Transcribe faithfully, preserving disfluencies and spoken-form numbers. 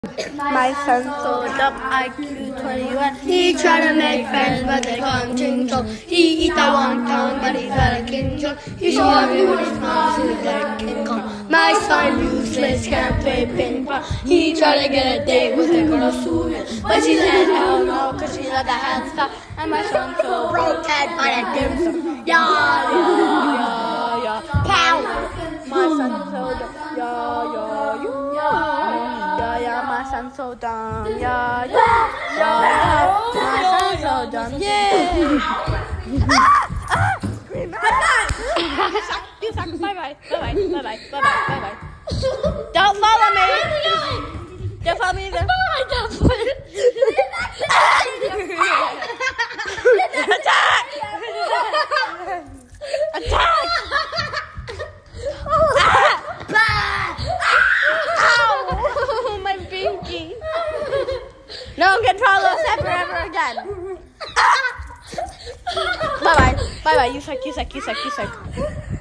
My son sold up I Q twenty-one. He tried to make friends, but they call him Chinchon. He eat that one tongue, but he's got a King Kong. He show everyone his mouth, he's like King Kong. My son useless, can't play ping pong. He tried to get a date with a girl Susan, but she said hell no, cause she let the hand stop. And my son so broke head by a dim sum. Yeah, yeah, yeah, yeah. Pow! My son so dumb. Yeah, yeah, yeah, yeah. Yeah, yeah, my son so dumb. Yeah, yeah, yeah, yeah. My son so dumb. Yeah. ah, ah, scream. You suck. You suck. Bye bye. Bye bye. Bye bye. Bye bye. Bye bye. Don't follow me. Don't follow me either. Attack! Attack! Ow! My pinky. No control of Zephyr ever again. Bye bye. Bye bye. You suck. You suck. You suck. You suck.